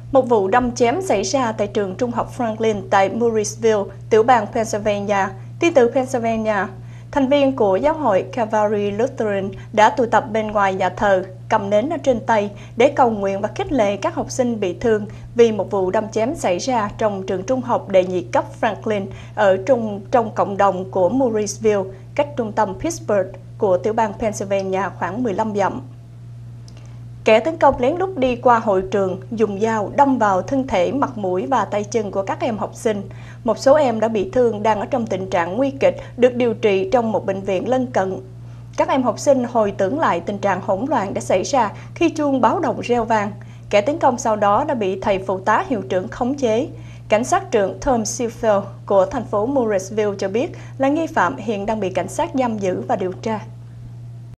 Một vụ đâm chém xảy ra tại trường trung học Franklin tại Murrysville, tiểu bang Pennsylvania. Tin từ Pennsylvania, thành viên của giáo hội Calvary Lutheran đã tụ tập bên ngoài nhà thờ, cầm nến ở trên tay để cầu nguyện và khích lệ các học sinh bị thương vì một vụ đâm chém xảy ra trong trường trung học đệ nhị cấp Franklin ở trong cộng đồng của Murrysville, cách trung tâm Pittsburgh của tiểu bang Pennsylvania khoảng 15 dặm. Kẻ tấn công lén lút đi qua hội trường, dùng dao đâm vào thân thể, mặt mũi và tay chân của các em học sinh. Một số em đã bị thương, đang ở trong tình trạng nguy kịch, được điều trị trong một bệnh viện lân cận. Các em học sinh hồi tưởng lại tình trạng hỗn loạn đã xảy ra khi chuông báo động reo vang. Kẻ tấn công sau đó đã bị thầy phụ tá hiệu trưởng khống chế. Cảnh sát trưởng Tom Seifel của thành phố Murrysville cho biết là nghi phạm hiện đang bị cảnh sát giam giữ và điều tra.